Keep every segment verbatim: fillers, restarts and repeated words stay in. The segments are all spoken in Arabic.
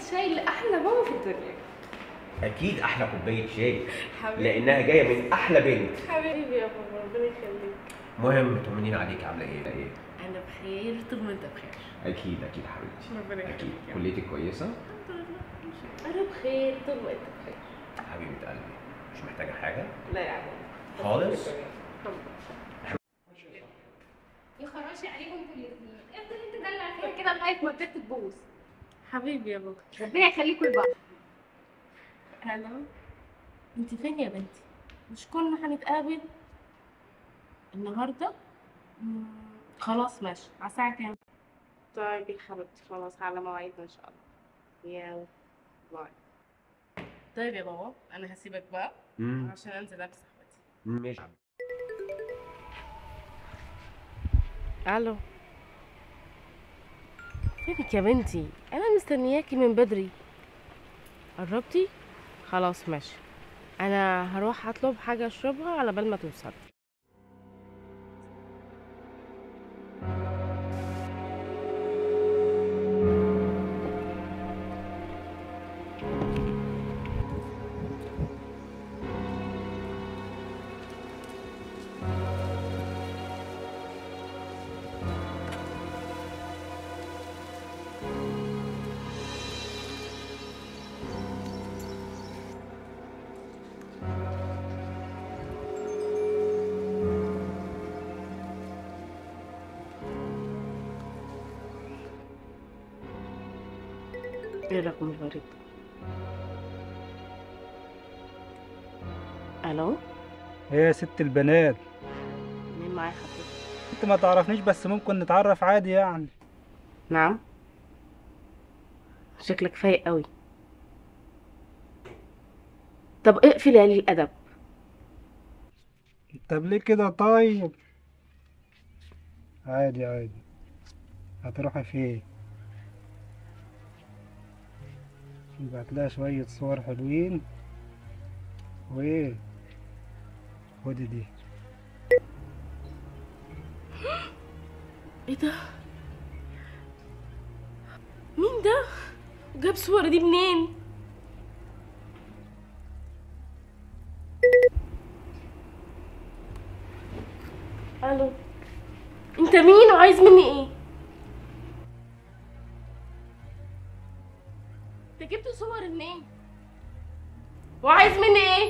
الشاي لاحلى ماما في الدنيا. اكيد احلى كوبايه شاي حبيبي لانها جايه من احلى بنت. حبيبي يا بابا ربنا يخليك. المهم طمنيني عليك، عامله ايه؟ ايه؟ انا بخير طول ما انت بخير. اكيد اكيد حبيبتي. ربنا يخليك. اكيد كليتك كويسه؟ الحمد لله انا بخير طول ما انت بخير. حبيبه قلبي مش محتاجه حاجه؟ لا يا عم خالص؟ الحمد لله. يا خراشي عليكم انتوا الاثنين، افضل انت دلع فيها كده لغايه ما البت تبوظ. حبيبي يا بابا. ربنا يخليكم لبعض. الو انت فين يا بنتي؟ مش كنا هنتقابل النهارده؟ مم، خلاص ماشي. على الساعة كام؟ طيب يا حبيبتي خلاص على موعدنا ان شاء الله. يلا باي. طيب يا بابا انا هسيبك بقى امم عشان انزل البس صاحبتي. ماشي. الو فينك يا بنتي؟ انا مستنياكي من بدري. قربتي؟ خلاص ماشي. انا هروح اطلب حاجه اشربها على بال ما توصلي. ايه الرقم الغريب؟ الو ايه يا ست البنات؟ مين معايا حضرتك؟ انت ما تعرفنيش بس ممكن نتعرف عادي يعني. نعم. شكلك فايق قوي. طب اقفل يا قليل الادب. طب ليه كده طيب؟ عادي عادي. هتروحي فين؟ يبقى لها شوية صور حلوين وايه؟ خدي دي. ايه ده؟ مين ده؟ جاب صور دي منين؟ الو انت مين وعايز مني ايه؟ انت جبت صور منين؟ وعايز مني ايه؟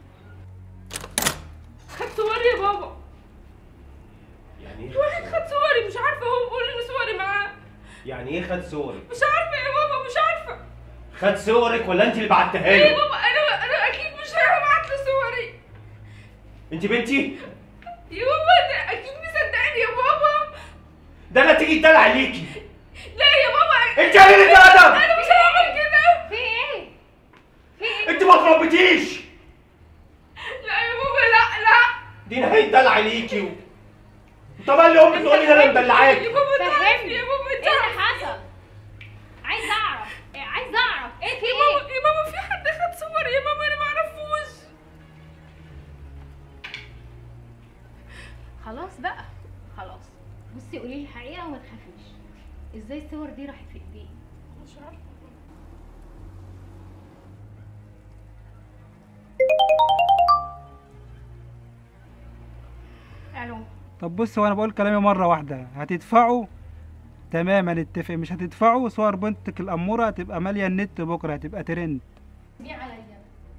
خد صوري يا بابا. يعني ايه؟ واحد خد صوري، مش عارفه، هو بيقول ان صوري معاه. يعني ايه خد صورك؟ مش عارفه يا بابا، مش عارفه. خد صورك ولا انت اللي بعتها له؟ ايه يا بابا، انا انا اكيد مش هبعت له صوري. انت بنتي؟ يا بابا ده اكيد مصدقني يا بابا. ده انا تيجي تدلع عليكي. لا يا بابا انت قليلة ادب. انا مش هعمل كده. في ايه؟ في ايه؟ انت ما تربيتيش. لا يا بابا لا لا. دي نهاية دلع عليكي و... طب اللي امك تقولي ده انا مدلعاكي. يا بابا انت عارف فهمني يا بابا انت ايه اللي عارف. حصل؟ عايز اعرف، إيه، عايز اعرف ايه في يا ايه؟ ماما يا ماما في حد خد صور يا ماما، انا ما اعرفوش. خلاص بقى خلاص. بصي قولي لي الحقيقه وما تخافيش. ازاي الصور دي راحت في ايديك؟ مش عارفه. الو طب بص، هو انا بقول كلامي مرة واحدة. هتدفعوا تمام هنتفق، مش هتدفعوا صور بنتك الأمورة هتبقى مالية النت بكرة، هتبقى ترند. دي عليا.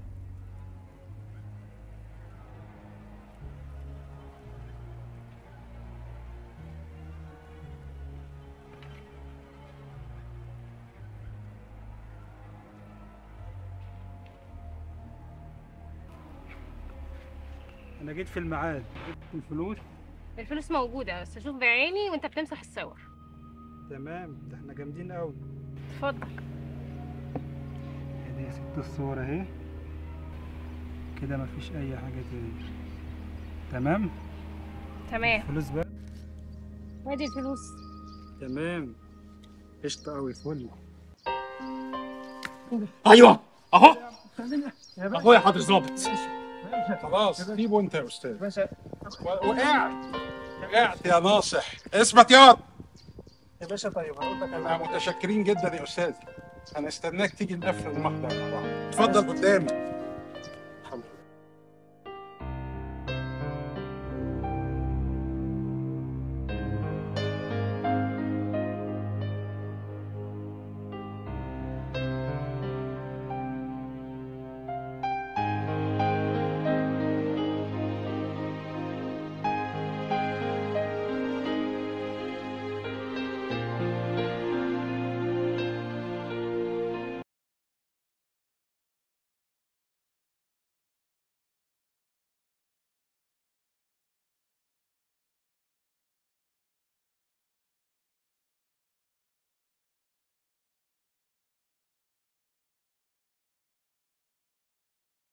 أنا جيت في الميعاد. جبت الفلوس. الفلوس موجوده بس اشوف بعيني وانت بتمسح الصور. تمام، ده احنا جامدين قوي. اتفضل. ادي يا ست الصور اهي. كده مفيش أي حاجة تاني. تمام؟ تمام. الفلوس بقى. وادي الفلوس. تمام. قشطة قوي فل. ايوه اهو يا باشا. اخويا حاضر ظابط. باشا. خلاص باشا. سيبه انت يا استاذ. باشا. وقعت وقعت يا ناصح. اثبت ياض. يا باشا طيب هقول لك احنا متشكرين جدا يا استاذ. انا استناك تيجي نقفل المحضر مع بعض. اتفضل قدامي.